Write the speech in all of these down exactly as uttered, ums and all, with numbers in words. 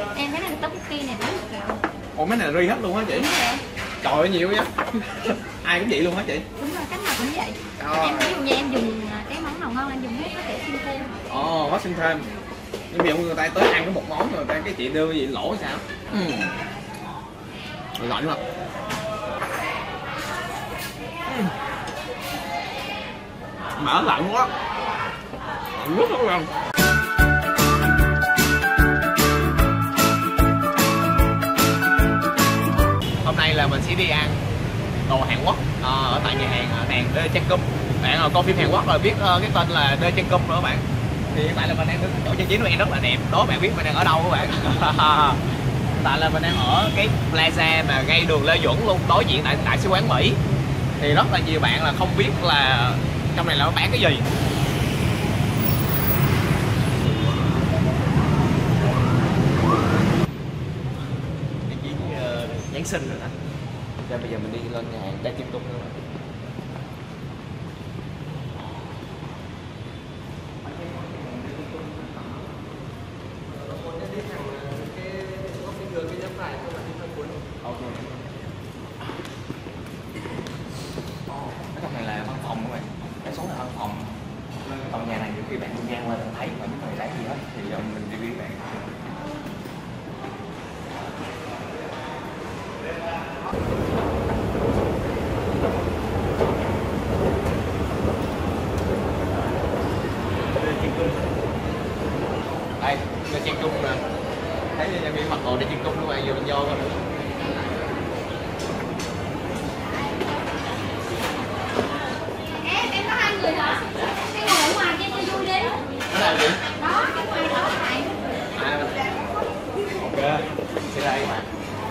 Em cái này tóc kia này đúng rồi. Ủa mấy này ri hết luôn hả chị? Trời ơi nhiều vậy. Ai cũng vậy luôn hả chị? Đúng rồi, cách nào cũng vậy. Trời. Em ví dụ như em dùng cái món nào ngon em dùng hết, có thể xin thêm. Ồ, có xin thêm. Nhưng bây giờ người ta tới ăn có một món rồi ta cái chị đưa gì lỗ sao? Ừ. Lạnh không? Mở lạnh quá. Rất là ngon. Hôm nay là mình sẽ đi ăn đồ Hàn Quốc ở tại nhà hàng nàng Dae Chan Kum. Bạn coi phim Hàn Quốc rồi biết cái tên là Dae Chan Kum nữa các bạn. Thì hiện tại là mình đang đứng chỗ trang trí của em rất là đẹp. Đó bạn biết mình đang ở đâu các bạn? Tại là mình đang ở cái plaza mà ngay đường Lê Duẩn luôn, đối diện tại đại sứ quán Mỹ. Thì rất là nhiều bạn là không biết là trong này là nó bán cái gì. Trang trí uh, Giáng sinh rồi đó. Rồi bây giờ mình đi lên nhà hàng Dae Chan Kum nữa. Cái trong này là văn phòng các bạn, cái số là văn phòng. Tòa nhà này nhiều khi bạn đi ngang qua thấy mà những người lấy gì hết thì mình đi với bạn. Đây, Dae Chan Kum nè. Thấy nhân viên mặc đồ Dae Chan Kum luôn bạn, giờ mình vô coi nữa. Người hả? Cái ngồi ở ngoài cho vui đi. Cái nào vậy? Đó, cái ngoài đó này. À, ok, sẽ đây các bạn.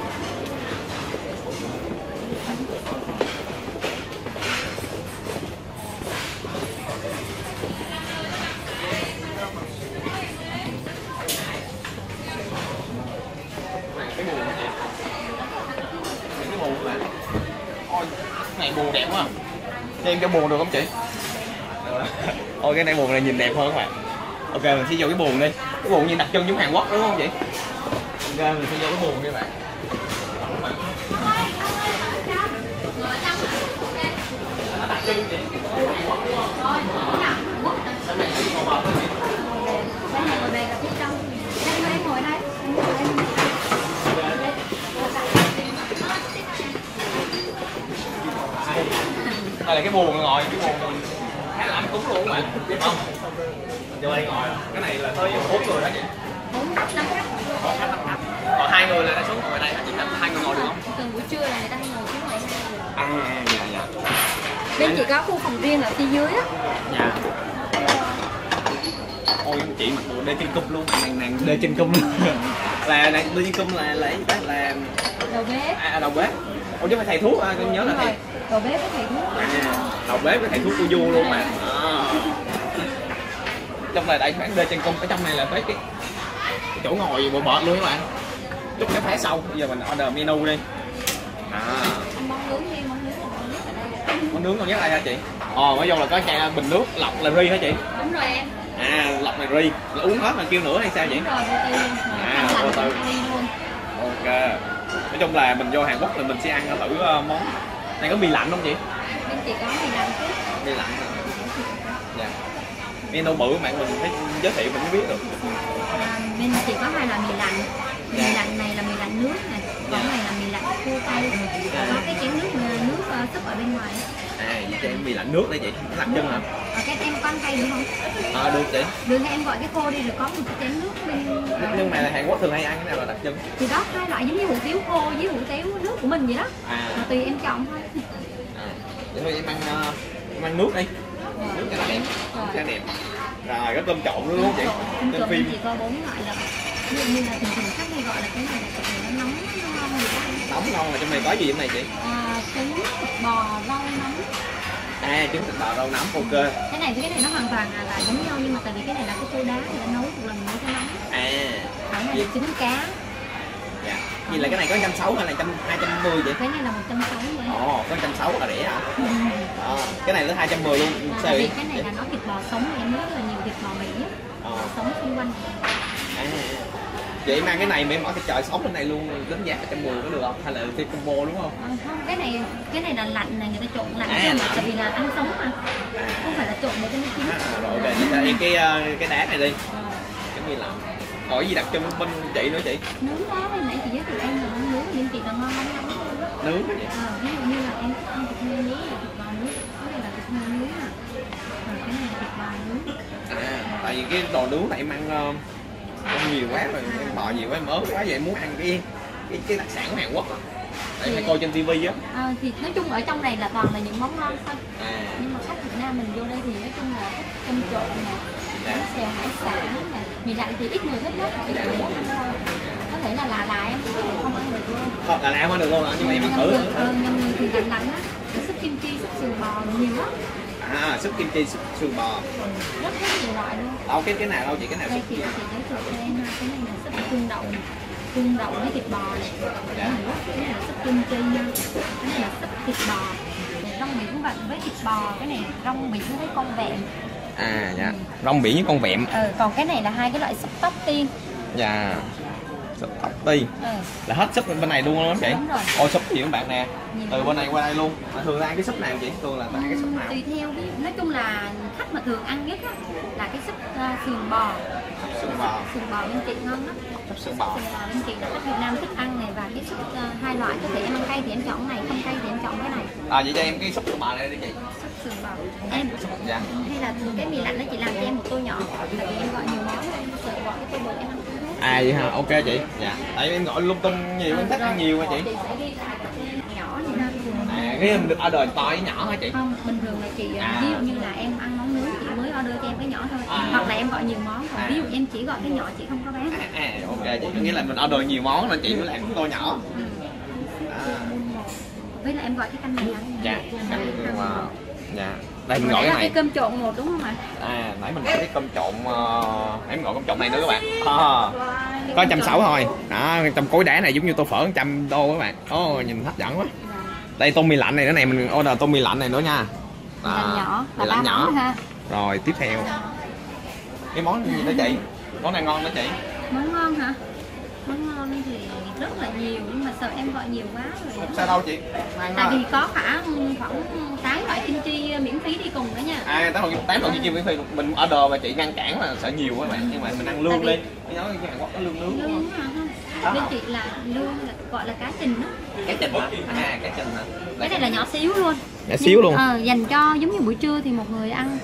Cái buồn này chị. Cái buồn các bạn. Ôi, cái này buồn đẹp quá. Cho em cái buồn được không chị? Ôi cái này buồn này nhìn đẹp hơn các bạn. Ok mình sẽ vô cái buồn đi. Cái buồn nhìn đặc trưng giống Hàn Quốc đúng không chị? Ok mình sẽ vô cái buồn đi các bạn. Nó đặc trưng chị. Đây này ngồi đây là phía trong. Đây em ngồi đây. Em ngồi đây. Đây là cái buồn ngồi, cái buồn khá là ấm cúng luôn các bạn, biết không? Vô đây ngồi, cái này là tới bốn người hết chị. Bốn năm khách. Còn khách năm khách. Còn hai người là đã xuống ngồi đây hết chị, hai người ngồi được không? Thường buổi trưa là người ta hay ngồi phía ngoài hai. À, dạ dạ. Bên chị có khu phòng riêng ở phía dưới á. Dạ. Ôi chị mặc đồ Dae Chan Kum luôn, nàng nàng Dae Chan Kum luôn. Là nàng Dae Chan Kum là là là đầu bếp. À đầu bếp. Ủa chứ phải thầy thuốc à, con nhớ là thầy. Đầu bếp với thầy thuốc. À, đầu bếp với thầy thuốc của Du luôn mà. À. Trong này đại khoản Dae Chan Kum, ở trong này là cái cái, cái chỗ ngồi bờ bệt luôn các bạn. Chút cái phá sau, bây giờ mình order menu đi. À. Món nướng đi, món nướng là ngon nhất ở đây. Món nướng ngon nhất đây hả chị? Ồ, nói chung là có chai bình nước lọc là ri hả chị? Đúng rồi em. À, lọc là ri, là uống hết mà kêu nữa hay sao vậy? Đúng rồi, vô tư luôn. À, vô tư luôn. Ok. Nói chung là mình vô Hàn Quốc thì mình sẽ ăn thử món. Này có mì lạnh không chị? Bên chị có mì lạnh chứ. Mì lạnh hả? Dạ. Menu bự bạn mình phải giới thiệu mình mới biết được. À, bên chị có hai loại mì lạnh. Mì dạ. lạnh này là mì lạnh nước này, còn dạ. này là mì lạnh khô cay. Dạ. Có cái chén nước nước uh, súp ở bên ngoài. À, chén mì lạnh nước đấy chị, nó đặc trưng hả? Ở cái em có ăn cay được không? À, được chị. Được em gọi cái khô đi rồi có một cái chén nước bên. Nhưng mà là Hàn Quốc thường hay ăn cái nào là đặc trưng? Thì đó hai loại giống như hủ tiếu khô với hủ tiếu nước của mình vậy đó. À. Mà tùy em chọn thôi. À, vậy thôi em ăn uh, em ăn nước đi. Rồi. Nước cho nó đẹp, cho đẹp. Rồi có cơm trộn luôn đúng không chị? Cơm trộn phim chỉ có bốn loại rồi. Ví dụ như là thường thường khách hay gọi là cái này là cái nó nóng nó ngon gì đó. Nóng ngon là trong này có gì trong này chị? À, trứng thịt bò rau nấm. À, trứng thịt bò rau nấm, ok. Cái này với cái này nó hoàn toàn là, là giống nhau nhưng mà tại vì cái này là cái tô đá thì đã nấu một lần nữa cho nóng. À. Cái này là trứng cá. Dạ. Vì là cái này có một trăm sáu mươi hay là hai trăm mươi vậy? Cái này là một trăm sáu mươi. Ồ, có một trăm sáu mươi là rẻ hả? Ừ. À, cái này là hai trăm mười luôn. À, tại vì cái này là nó thịt bò sống thì em rất là nhiều thịt bò Mỹ á. Ờ. Sống xung quanh. À. Chị mang cái này mà em bỏ thịt trời sống bên này luôn, đánh giá một trăm mười có được không? Hay là thêm combo đúng không? À, không, cái này cái này là lạnh này, người ta trộn lạnh À, chứ mà lạnh. tại vì là ăn sống mà, không phải là trộn để cho nó chín. À, rồi ok, chị cho em cái ờ, cái đá này đi. Cái gì làm? Hỏi gì đặc trưng bên chị nữa chị? Nướng đó, hồi nãy chị giới thiệu em là món nướng bên chị là ngon lắm lắm luôn đó. Nướng cái gì? À, ví dụ như là em thích ăn thịt heo nướng là thịt bò nướng, cái này là thịt heo nướng à, rồi cái này là thịt bò nướng. À, tại vì cái đồ nướng này em ăn ờ, ăn nhiều quá rồi, em bò nhiều quá em ớt quá vậy em muốn ăn cái cái cái đặc sản của Hàn Quốc á. Tại hay coi trên tivi á. À, thì nói chung ở trong này là toàn là những món ngon thôi. À. Nhưng mà khách Việt Nam mình vô đây thì nói chung là thích cơm trộn nè, bánh xèo hải sản nè, mì lạnh thì ít người thích lắm, ít người thích ăn thôi. Có thể là là là em không ăn được luôn. Không, là em ăn được luôn hả? Nhưng mà em ăn thử. Ờ, nhầm người thì lạnh lạnh á, súp kim chi, súp sườn bò nhiều lắm. À, súp kim chi, súp sườn bò. Rất rất nhiều loại luôn. Đâu cái cái nào đâu chị, cái nào Đây súp chị kim? chị giới thiệu cho em ha, cái này là súp xương đậu nè, xương đậu với thịt bò này. Dạ. Cái này là súp kim chi nha, cái này là súp thịt bò. Này, rong biển vặn với thịt bò, cái này rong biển với con vẹm. À dạ, rong biển với con vẹm. Ừ, còn cái này là hai cái loại súp tóc tiên. Dạ. Súp tóc ti. Ừ. Là hết súp bên này luôn đúng không chị? Đúng rồi. Ôi súp gì các bạn nè. Nhiều Từ lắm. bên này qua đây luôn. Mà thường là ăn cái súp nào chị? Thường là ăn cái súp nào? Tùy theo, ví dụ, nói chung là khách mà thường ăn nhất á, là cái súp uh, sườn bò. Súp sườn bò. Sườn bò bên chị ngon lắm. Súp sườn bò. Sườn bò bên chị là khách Việt Nam thích ăn này, và cái súp uh, hai loại, có thể em ăn cay thì em chọn cái này, không cay thì em chọn cái này. À vậy cho em cái súp sườn bò này đi chị. Súp sườn bò em Dạ. hay là cái mì lạnh đó chị làm cho em một tô nhỏ, tại vì em gọi nhiều món em sợ gọi cái tô bự em ăn không hết. À vậy hả? Ok chị. Dạ. Tại vì em gọi lung tung nhiều, em thích ăn nhiều mà chị. Chị sẽ đi nhỏ đi ha. À cái em được order to với nhỏ hả chị? Không, bình thường là chị À. ví dụ như là em ăn món nướng chị mới order cho em cái nhỏ thôi, À. hoặc là em gọi nhiều món, còn À. ví dụ em chỉ gọi cái nhỏ chị không có bán. À, à ok chị. Có nghĩa là mình order nhiều món nên chị mới làm tô nhỏ. Ừ. À. Với lại em gọi cái canh này ăn. Dạ. Canh Wow. Dạ. Đây mình Hồi gọi nãy cái là cái này. cơm trộn một đúng không ạ? À nãy mình gọi cái cơm trộn uh, em gọi cơm trộn này nữa các bạn. À. Có trăm sáu thôi. Đó, trong cối đá này giống như tô phở một trăm đô các bạn. Ồ oh, nhìn hấp dẫn quá. Đây tô mì lạnh này nữa này, mình order tô mì lạnh này nữa nha. Mì lạnh nhỏ, mì là lạnh ba nhỏ. món ha. Rồi tiếp theo. Cái món gì đó chị? Món này ngon đó chị. Món ngon hả? Món ngon thì rất là nhiều, nhưng mà sợ em gọi nhiều quá rồi. Sao đâu chị? Ăn Tại thôi. vì có cả khoảng tám loại kim chi miễn phí đi cùng đó nha. À tám loại tám loại kim chi mình order mà chị ngăn cản mà sợ nhiều quá bạn, nhưng mà mình ăn lương Tại đi. Cái nói cái Hàn Quốc có lương nướng. Lương hả? Không. Bên chị là lương là gọi là cá trình đó. Cái trình hả? À cái trình hả? Cái này là nhỏ xíu luôn. Nhỏ xíu luôn. Ờ, dành cho giống như buổi trưa thì một người ăn.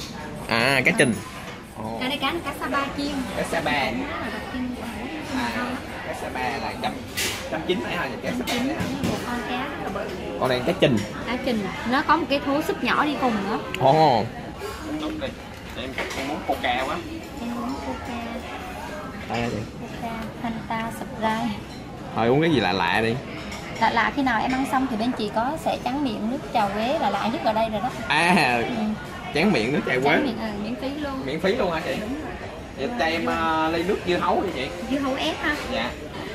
À cái trình. Oh. Cái này cá cá Sapa chiên. Cá Sapa. Rất là đặc trưng của Hàn Quốc. À, cá Sapa là trăm trăm chín phải hả? Cá Sapa đấy hả? Một con cá rất là bự. Con này cá trình. Cá trình, nó có một cái thố súp nhỏ đi cùng nữa. Ồ. Đúng đi. Em em muốn coca quá. Em uống coca. Đây chị. Coca, Fanta, Sprite. Thôi uống cái gì lạ lạ đi. Lạ lạ khi nào em ăn xong thì bên chị có sẽ trắng miệng nước trà quế là lạ nhất ở đây rồi đó. À, Ừ. chén miệng nước chai quế. Trắng miệng, ừ, miễn phí luôn. Miễn phí luôn hả chị? Vậy cho em uh, ly nước dưa hấu đi chị. Dưa hấu ép ha. Dạ.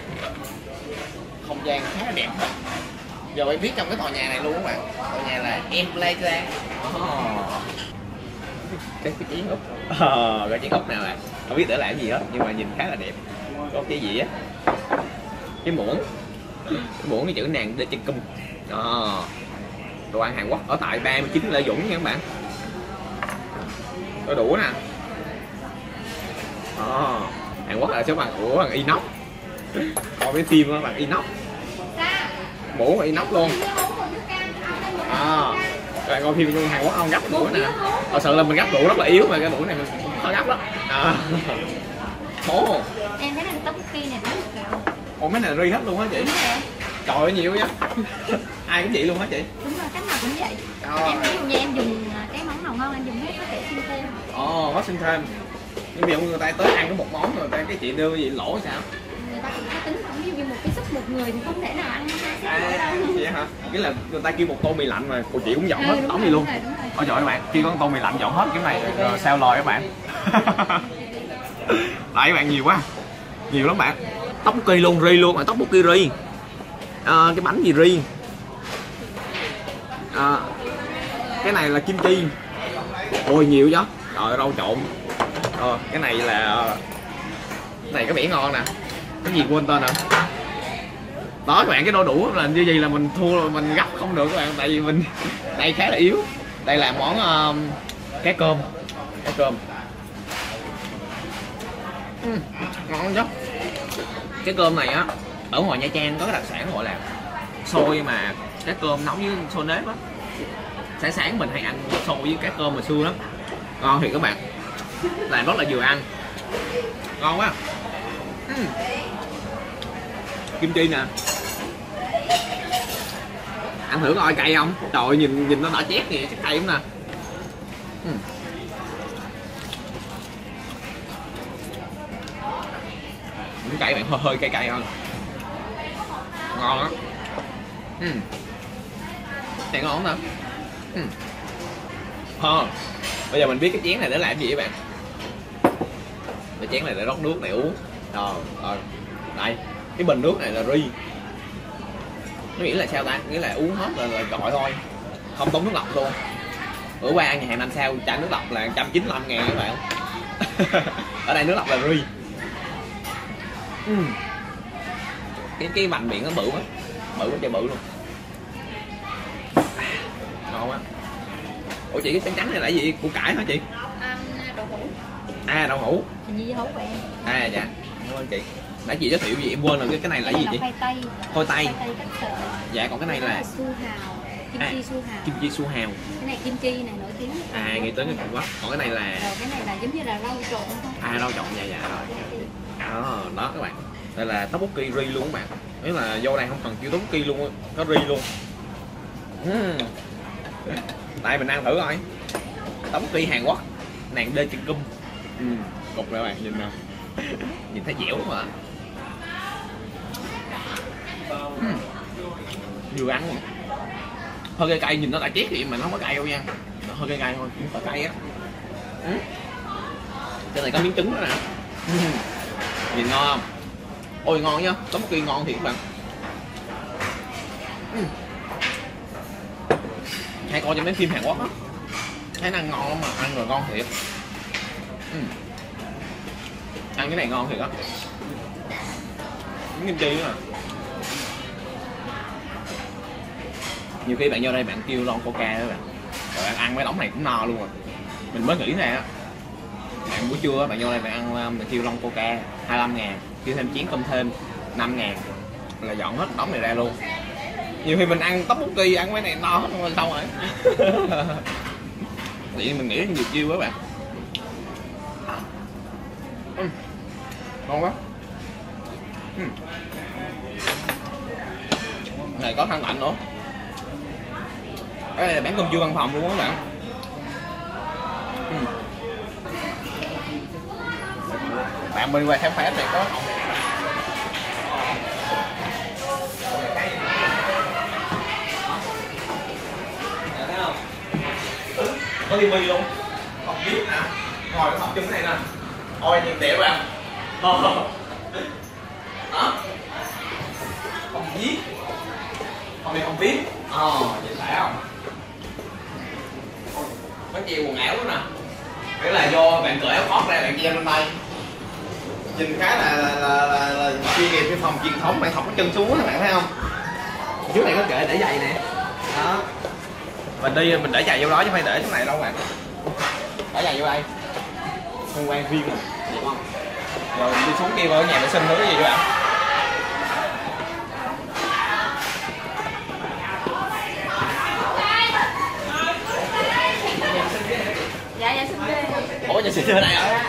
Không gian khá là đẹp. Giờ em biết trong cái tòa nhà này luôn các bạn. Tòa nhà là Em Plaza. Oh. Cái cái chén úp. Ờ, cái chén úp nào ạ? Không biết để làm gì hết nhưng mà nhìn khá là đẹp. Có cái gì á? Cái muỗng. Cái muỗng cái chữ nàng để chân cung. Đó. Đồ ăn Hàn Quốc ở tại ba mươi chín Lê Dũng nha các bạn. Có đủ nè. Đó. Hàn Quốc là số bằng của bằng inox. Coi cái phim đó bằng inox. Mũ bằng inox luôn. À, các bạn coi phim luôn Hàn Quốc không gấp mũ nè. Thật sự là mình gấp mũ rất là yếu mà cái mũ này mình khó gấp lắm. À. Ồ. Em thấy là cái tteokbokki này bán được kẹo. Ồ mấy này ri hết luôn á chị. Đúng rồi. Trời ơi nhiều vậy. Ai cũng vậy luôn hả chị? Đúng rồi, cách nào cũng vậy. Trời. Em ví dụ như em dùng cái món nào ngon em dùng hết, có thể xin thêm. Ồ, có xin thêm. Nhưng ví dụ người ta tới ăn có một món rồi ta cái chị đưa gì lỗ sao? Người ta cũng có tính không, ví dụ như một cái súp một người thì không thể nào ăn hai set À, đâu. vậy hả? Nghĩa là người ta kêu một tô mì lạnh mà cô chị cũng dọn hết Ừ, tóm rồi, gì luôn. đúng rồi, đúng rồi. Ôi trời ơi các bạn, khi có tô mì lạnh dọn hết cái này rồi sao lời các bạn. Đấy các bạn nhiều quá. Nhiều lắm bạn. Tteokbokki luôn, ri luôn, mà tteokbokki ri. À, cái bánh gì ri. À, cái này là kim chi. Ôi nhiều chứ. Trời ơi, rau trộn. Ờ, cái này là cái này có vẻ ngon nè. Cái gì quên tên à? Đó các bạn, cái đôi đũa là như gì là mình thua, mình gấp không được các bạn, tại vì mình đây khá là yếu. Đây là món uh, cá cơm, cá cơm. Uhm, ngon chứ. Cái cơm này á, ở ngoài Nha Trang có cái đặc sản gọi là xôi mà cá cơm nấu với xôi nếp á. Sáng sáng mình hay ăn xôi với cá cơm hồi xưa lắm, ngon thì các bạn, làm rất là vừa ăn, ngon quá. Uhm. Kim chi nè, ăn thử coi cay không? Trời ơi, nhìn nhìn nó đỏ chét kìa, chắc cay lắm nè. Uhm. Cũng cay bạn, hơi hơi cay cay hơn, ngon lắm. Uhm. Này ngon không ta? Uhm. Ờ. Bây giờ mình biết cái chén này để làm gì các bạn. Cái chén này để rót nước này uống. Rồi, rồi. Đây, cái bình nước này là ri. Nó nghĩa là sao ta? Nghĩa là uống hết là, là gọi thôi, không tốn nước lọc luôn. Bữa qua ăn nhà hàng năm sao chai nước lọc là một trăm chín mươi lăm ngàn các bạn. Ở đây nước lọc là ri. Uhm. Cái cái vành miệng nó bự quá, bự quá trời bự luôn. Ngon quá. Ủa chị, cái trắng trắng này là gì? Củ cải hả chị? À, đậu hũ. À, đậu hũ. Hình như hũ vậy. À dạ, cảm ơn chị. Nãy chị giới thiệu gì em quên rồi, cái cái này là cái gì chị? Khoai tây. Khoai tây. Khoai tây cắt sợi. Dạ, còn cái này là, là su hào, kim à, chi su hào. Kim chi su hào. Cái này kim chi này nổi tiếng. À, nghĩ tới cái Trung Quốc. Còn cái này là, rồi cái này là giống như là rau trộn không? à, rau trộn. Dạ dạ rồi. À, đó các bạn. Đây là tteokbokki ri luôn các bạn. Nếu là vô đây không cần kêu tteokbokki luôn, có ri luôn. Uhm. Tại mình ăn thử coi. Tteokbokki Hàn Quốc, nàng đê chân cung. Uhm. Cục này các bạn nhìn nè. Nhìn thấy dẻo mà. Uhm. Vừa ăn mà. Hơi cay cay, nhìn nó đã chét vậy mà nó không có cay đâu nha. Nó hơi cay cay thôi, cũng có cay á. Uhm. Trên này có miếng trứng nữa nè. Uhm. Nhìn ngon không? Ôi ngon nhá, tteokbokki ngon thiệt các bạn. Uhm. Hay coi trong mấy phim Hàn Quốc á, thấy nó ăn ngon lắm mà, ăn rồi ngon thiệt. Uhm. Ăn cái này ngon thiệt á. Miếng kim chi nữa nè. Nhiều khi bạn vô đây bạn kêu lon coca đó bạn, rồi bạn ăn mấy đống này cũng no luôn rồi. Mình mới nghĩ ra á, bạn buổi trưa bạn vô đây bạn ăn, bạn kêu lon coca hai mươi lăm ngàn, kêu thêm chén cơm thêm năm ngàn là dọn hết đống này ra luôn. Nhiều khi mình ăn tteokbokki ăn mấy này no hết rồi xong rồi. Tự nhiên mình nghĩ nhiều chiêu quá bạn. Uhm. Ngon quá. Uhm. Này có khăn lạnh nữa. Cái này là bán cơm trưa văn phòng luôn á các bạn. Uhm. Bạn bên ngoài khám phá thì có không? Có ly mi luôn, học viết nè, ngồi học chung cái này nè. Ôi nhìn đẹp bạn. Đó, không viết, không biết không viết. Ờ, nhìn phải không? Có treo quần áo nữa nè. Nghĩa là do bạn cởi áo khoác ra bạn treo lên đây. Nhìn khá là là là, là, là chuyên nghiệp, cái phòng truyền thống, bạn thọc cái chân xuống các bạn thấy không? Trước này có kệ để giày nè. Đó. Mình đi mình để giày vô đó chứ phải để chỗ này đâu bạn. Để giày vô đây. Không quan viên rồi, đẹp không? Rồi đi xuống kia vào nhà vệ sinh nữa cái gì vậy bạn? Dạ dạ xin đây. Ủa nhà xịn ở đây hả?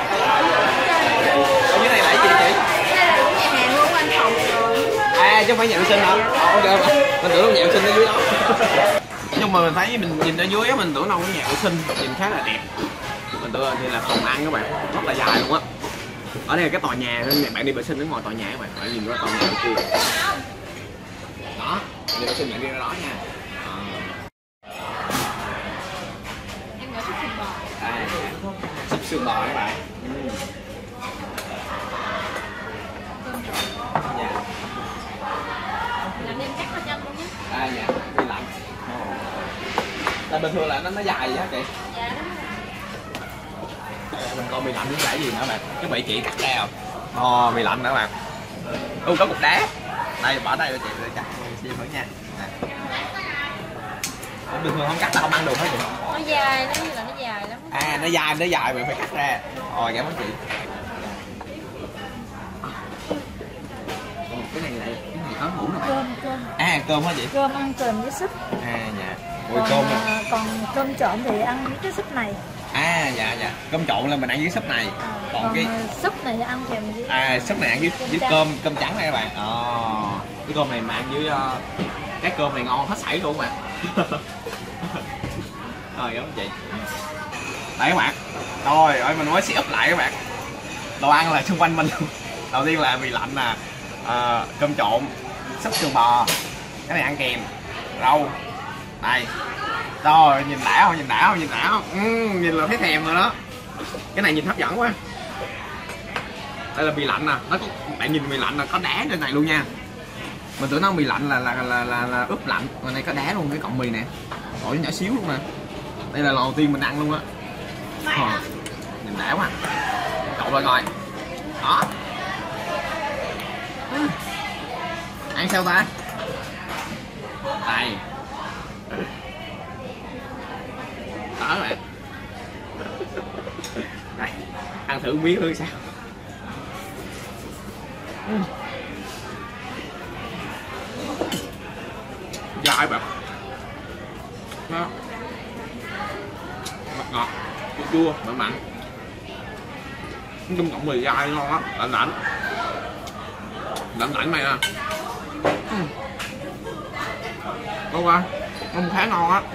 Ở dưới này là cái gì chị? Đây là đúng nhà hàng luôn, văn phòng rồi. À chứ không phải nhà vệ sinh hả? Ok mà. Mình tưởng nhà vệ sinh ở dưới đó. Nhưng mà mình thấy mình nhìn ở dưới á, mình tưởng đâu có nhà vệ sinh, nhìn khá là đẹp. Mình tưởng thì là phòng ăn các bạn, rất là dài luôn á. Ở đây là cái tòa nhà nên bạn đi vệ sinh ở ngoài tòa nhà các bạn, bạn nhìn qua tòa nhà kia. Đó, đi vệ sinh bạn đi ra đó nha. À. Em gọi súp sườn bò. À, súp sườn bò các bạn. Ừ. Dạ. Làm đem cắt hết chân luôn nhé. À dạ, đi lạnh. Tại bình thường là nó nó dài vậy hả chị? Dạ đúng rồi. Mình coi mì lạnh với lại gì nữa bạn? Cái bị chị cắt ra không? Ồ, mì lạnh nữa bạn. Ừ, có cục đá đây, bỏ đây cho chị để cắt xem thử nha. Bình thường không cắt là không ăn được hết chị. Nó dài, nó như là nó dài lắm. À, nó dài, nó dài mình phải cắt ra. Rồi, cảm ơn chị. Cái này là cái này có hũ nào Cơm, cơm. À, cơm hả chị? Cơm ăn kèm với súp. À, dạ. Ôi, Còn, cơm à, còn cơm trộn thì ăn với cái súp này. À, dạ, dạ. Cơm trộn là mình ăn với súp này. À, còn, còn cái súp này ăn kèm với à, súp này ăn với, cơm với trắng. cơm cơm trắng này các bạn. Ờ, cái cơm này mà ăn với uh, cái cơm này ngon hết sảy luôn mà. Rồi, cảm ơn chị. Đấy các bạn. Rồi, ơi mình nói sẽ up lại các bạn. Đồ ăn là xung quanh mình. Đầu tiên là mì lạnh nè, à, cơm trộn, súp sườn bò, cái này ăn kèm, rau. Đây. Rồi, nhìn đã không? Nhìn đã không? Nhìn đã không? Ừ, nhìn là thấy thèm rồi đó. Cái này nhìn hấp dẫn quá. Đây là mì lạnh nè, nó có bạn nhìn mì lạnh là có đá trên này luôn nha. Mình tưởng nó mì lạnh là là là là, là ướp lạnh, còn này có đá luôn cái cọng mì nè. Rồi nhỏ xíu luôn mà. Đây là lần đầu tiên mình ăn luôn á. Ờ, nhìn đã quá. Cậu lên rồi. Đó. Ừ. Ăn sao ta? Đây. Đó các bạn. Đây. Ăn thử miếng thôi sao? Ừ. Dai bạn. Đó. Ngọt ngọt, chua chua, mặn mặn. Trong cộng mì dai ngon lắm, lạnh lạnh. Lạnh lạnh này nè. Ừ. Ngon quá, ngon khá ngon á.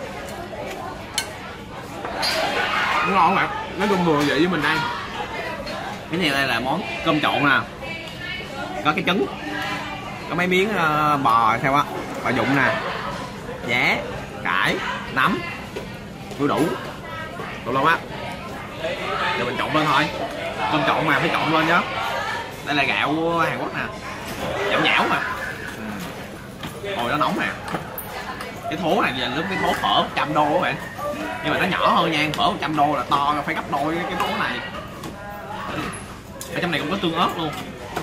Ngon các bạn, nói chung vừa vậy với mình ăn. Cái này đây là món cơm trộn nè. Có cái trứng, có mấy miếng uh, bò theo á, bò dụng nè, giá, cải, nấm, đu đủ, đủ luôn á. Giờ mình trộn lên thôi. Cơm trộn mà phải trộn lên chứ. Đây là gạo của Hàn Quốc nè, nhão nhão mà. Hồi nó nóng nè. Cái thố này là lúc cái thố phở một trăm đô các bạn, nhưng mà nó nhỏ hơn nha. Phở một trăm đô là to, phải gấp đôi cái thố này. Ở trong này cũng có tương ớt luôn.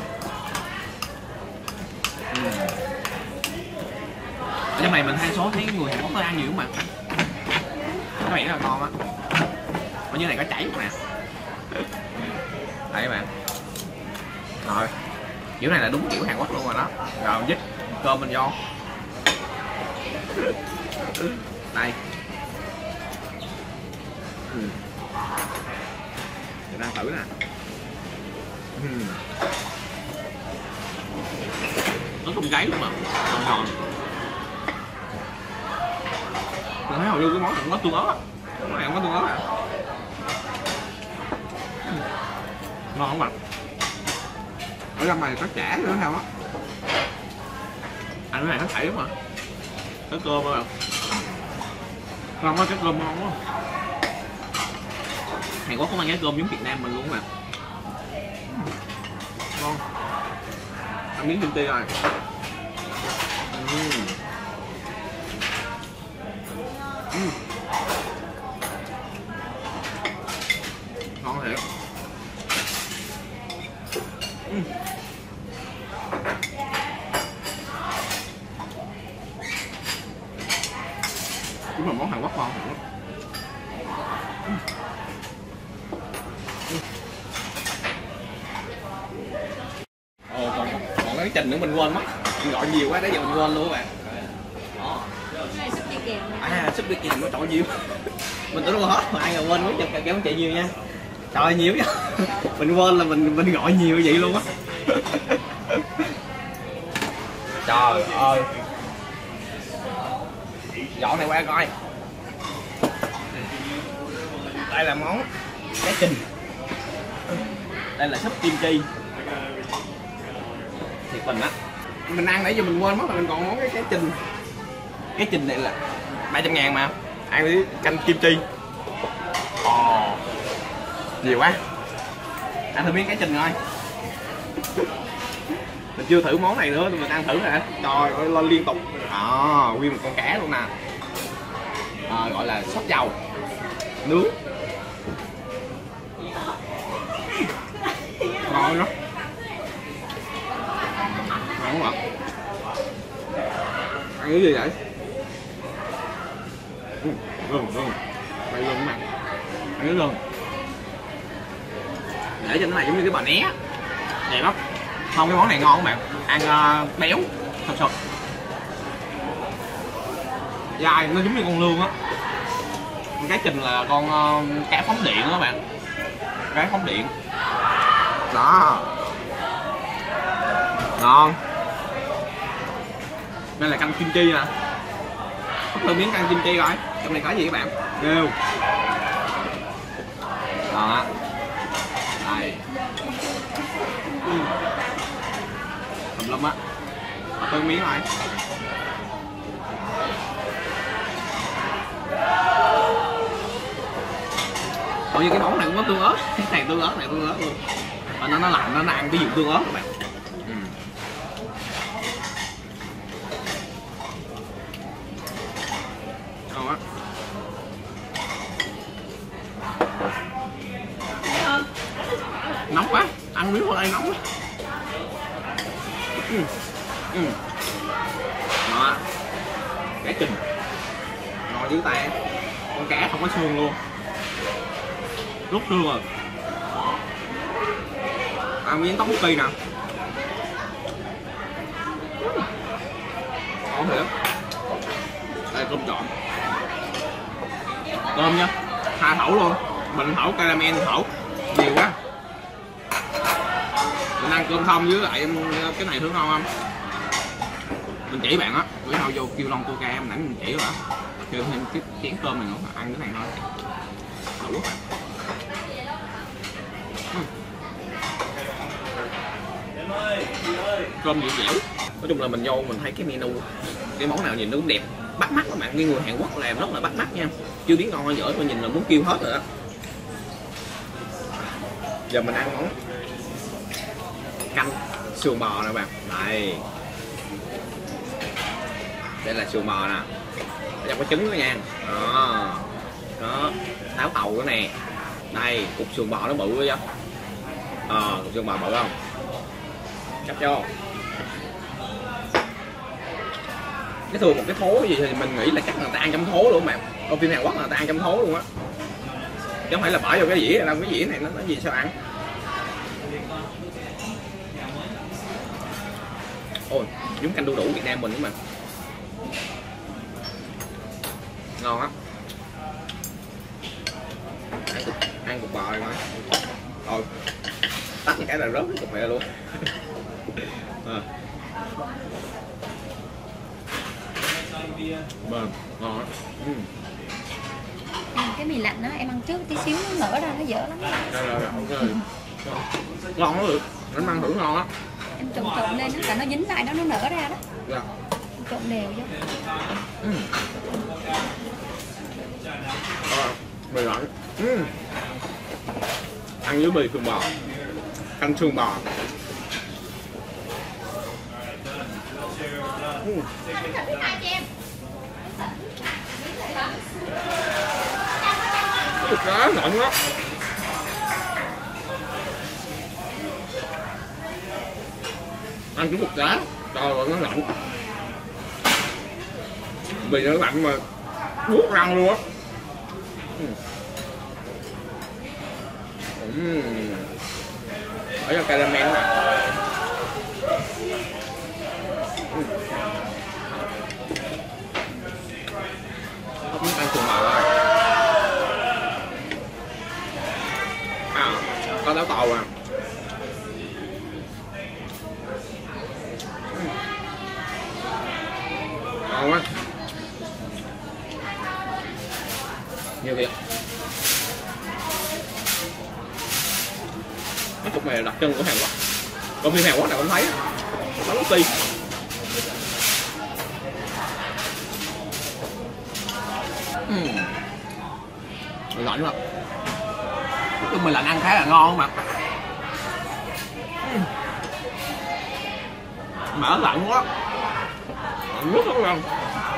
Ở trong này mình thay số thấy người Hàn Quốc tới ăn nhiều mà. Cái này rất là ngon á. Ở dưới này có chảy nè. Đây các bạn. Rồi. Kiểu này là đúng kiểu Hàn Quốc luôn rồi đó. Rồi dứt cơm mình vô. Đây. Ừ. Mình đang thử nè. Ừ. Nó không gáy luôn mà. Ngon ngon. Mình thấy hồi lưu cái món này có tương ớt á. Cái món này không có tương ớt à. Ngon không bạn? Ở trong này có chả nữa sao á. Ăn cái này nó chảy đúng mà. Cái cơm rồi. Ngon quá, cái cơm ngon quá. Hàn Quốc cũng ăn cái cơm giống Việt Nam mình luôn mà. Ngon. Ăn miếng kim ti rồi. Uhm. Uhm. Ngon thiệt. Uhm. Đúng là món Hàn Quốc ngon thiệt. Uhm. Ồ, còn, còn cái trình nữa mình quên mất. Mình gọi nhiều quá, đấy giờ mình quên luôn các bạn. Đó. À, súp đi kèm nó trội nhiều. Mình tưởng đâu hết mà ai mà quên mất chụp cảm ơn chị nhiều nha. Trời ơi, nhiều vậy. Mình quên là mình mình gọi nhiều vậy luôn á. Trời ơi. Dọn này qua coi. Đây là món cá trình. Đây là súp kim chi. Thiệt mình á. Mình ăn nãy giờ mình quên mất là mình còn món cái cá trình. Cái trình này là ba trăm ngàn mà. Ăn với canh kim chi. Ồ. Nhiều quá. Ăn thử miếng cá trình thôi. Mình chưa thử món này nữa thì mình ăn thử nè. Trời ơi, lên liên tục. À, nguyên một con cá luôn nè. À, gọi là sốt dầu nướng. Ngon lắm. Ngon quá. Ăn cái gì vậy? Ừ, gừng, gừng. Đây gừng mà. Ăn cái gừng. Để cho nó này giống như cái bò né. Đẹp lắm. Không, cái món này ngon các bạn. Ăn uh, béo, thật sự. Dai, nó giống như con lươn á. Con cá trình là con uh, cá phóng điện đó các bạn. Cá phóng điện. Đó. Ngon. Đây là canh kim chi nè. Bắt lên miếng canh kim chi rồi. Trong này có gì các bạn? Đều. Đó. Đây. Tùm lum á. Bắt lên miếng rồi. Ủa như cái món này cũng có tương ớt. Cái này tương ớt này tương ớt luôn. Và nó nó làm nó ăn cái dụng tương ớt các bạn. Ừ. Ngon quá. Nóng quá, ăn miếng vào đây nóng quá. Ừ. Ừ. Đó. Cá trình ngon dữ ta. Con cá không có xương luôn, rút xương rồi. Ăn miếng tóc kỳ nè. Ngon thiệt. Đây cơm trộn. Cơm nha, hai thẩu luôn. Mình thẩu caramel thẩu nhiều quá. Mình ăn cơm không với lại cái này thử ngon không? Mình chỉ bạn á, bữa nào vô kêu Long Coca em nãy mình chỉ rồi. Kêu thêm cái chén cơm này nữa, ăn cái này thôi. Đủ bạn. Cơm dẻo dẻo. Nói chung là mình vô mình thấy cái menu cái món nào nhìn nó cũng đẹp bắt mắt các bạn. Như người Hàn Quốc làm rất là bắt mắt nha. Chưa biết ngon hay dở mà nhìn là muốn kêu hết rồi đó. Giờ mình ăn món canh sườn bò nè bạn. Đây. Đây là sườn bò nè. Trong có trứng đó nha. Đó. Đó. Táo tàu nữa nè. Đây, cục sườn bò nó bự quá chứ. Ờ, à, cục sườn bò bự không? Cắt cho. Cái thường một cái thố gì thì mình nghĩ là chắc là người ta ăn trong thố luôn mà. Coi phim Hàn Quốc là người ta ăn trong thố luôn á. Chứ không phải là bỏ vô cái dĩa đâu, cái dĩa này nó nó gì sao ăn. Ôi, giống canh đu đủ Việt Nam mình đúng mà. Ngon á. Ăn cục, ăn cục bò này mà. Thôi, tắt cái là rớt cái cục này luôn. À. Vâng, ngon á. Ừ. Cái mì lạnh đó em ăn trước tí xíu nó nở ra nó dở lắm. Rồi, rồi, okay. Ngon đó được, nó ăn thử ngon á. Em trộn trộn lên cả nó dính lại đó, nó nở ra đó. Dạ. Trộn đều chứ. Ừ. À, mì lạnh. Ừ. Ăn với mì sườn bò, canh sườn bò. Ừ. Cái cá ngon lắm. Ăn cái cục cá, trời ơi nó lạnh. Vì nó lạnh mà buốt răng luôn á. Ừ. Ừ. Ở trong caramel nè. Ừ. Không biết ăn sườn bò rồi. À, có táo tàu à. Ngon quá. Nhiều việc. Cái cục này là đặc trưng của Hàn Quốc. Còn phim Hàn Quốc nào cũng thấy nó rất ti. Uhm. Lạnh lắm. Nói chung mình lạnh ăn khá là ngon mà. Uhm. Mở lạnh quá. Nước lắm không?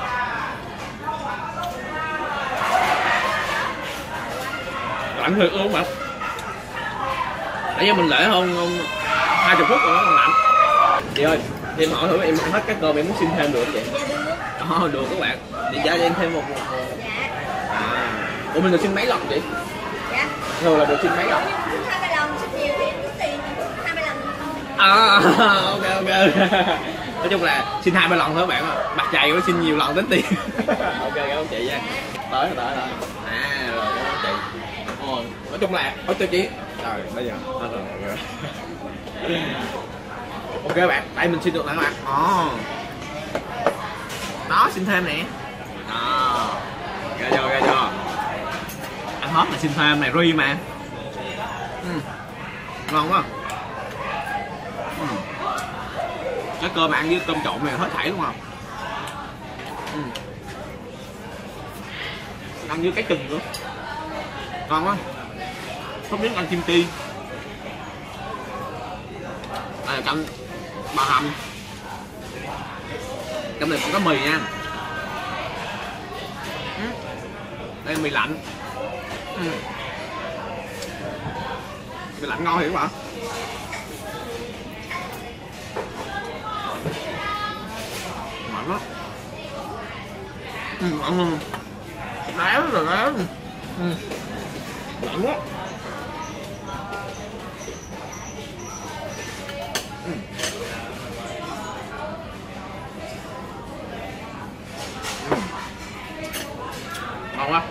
Lạnh thiệt luôn mà. Tại vì mình để hơn hai chục phút rồi nó còn lạnh. Chị ơi, Thì em hỏi thử em ăn hết cá cơm em muốn xin thêm được không vậy? Ờ, được các bạn. Vậy giá cho em thêm một một à. Ủa mình được xin mấy lần vậy? Dạ. Thường là được xin mấy lần? Hai ba lần xin nhiều thì em tính tiền hai ba lần. À, ok ok. Nói chung là xin hai ba lần thôi các bạn ạ. Mặt dày nó xin nhiều lần tính tiền. Ok cảm ơn chị nha. Tới tới tới. À rồi cảm ơn chị. Ồ, nói chung là có tiêu chí. Rồi bây giờ hết rồi. Ok bạn, đây mình xin được nè các bạn. Ồ. Đó xin thêm nè. Đó. Ra vô ra vô. Ăn hết mà xin thêm này ri mà. Ừ. Ngon quá. Ừ. Cái cơm ăn với cơm trộn này hết thảy đúng không? Ừ. Ăn với cái chừng nữa. Ngon quá. Không biết ăn chim ti. Đây là canh ba hầm. Trong này cũng có mì nha. Ừ. Đây là mì lạnh. Ừ. Mì lạnh ngon thì các bạn. Mạnh lắm. Ừ, ăn luôn. Đéo rồi đéo. Ừ. Mạnh quá. Ừ. Ừ. Ngon quá.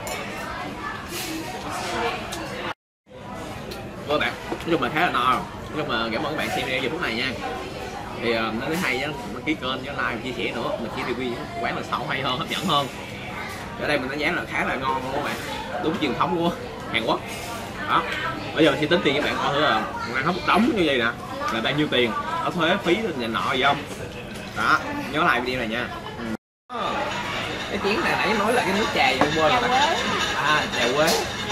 Các bạn, nói chung là khá là no. Nhưng mà cảm ơn các bạn xem video giờ phút này nha. Thì uh, nó thấy hay á, đăng ký kênh với like chia sẻ nữa, mình chỉ review quán là sau hay hơn, hấp dẫn hơn. Ở đây mình đánh giá là khá là ngon luôn các bạn, đúng truyền thống của Hàn Quốc. Đó, bây giờ mình sẽ tính tiền các bạn coi thử là ăn hết một đống như vậy nè là bao nhiêu tiền, có thuế phí này nọ gì không. Đó, nhớ like video này nha. Ừ. Cái chén này nãy nói là cái nước trà gì quên rồi ta. À, trà quế.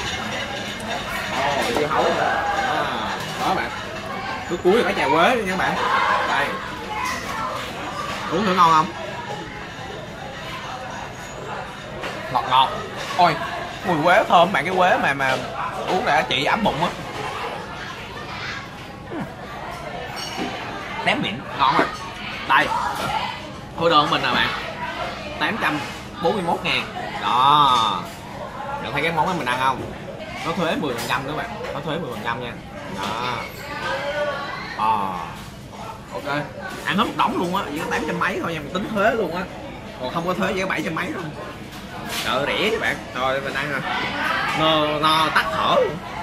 Ồ, dưa hấu nữa. À, đó bạn. Nước cuối là cái trà quế nha các bạn. Đây. Uống thử ngon không? Ngọt ngọt. Ôi, mùi quế thơm bạn, cái quế mà mà uống là chị ấm bụng á. Tém miệng, ngon rồi. Đây. Hồi đơn của mình nè bạn. tám trăm bốn mươi mốt ngàn. Đó. Được thấy cái món đó mình ăn không? Có thuế mười phần trăm các bạn, có thuế mười phần trăm nha. Đó. À. Ok, ăn hết một đống luôn á, chỉ có tám trăm mấy thôi nha, mình tính thuế luôn á. Còn không có thuế chỉ có bảy trăm mấy thôi. Trời rẻ các bạn. Rồi mình ăn rồi. No no tắt thở luôn.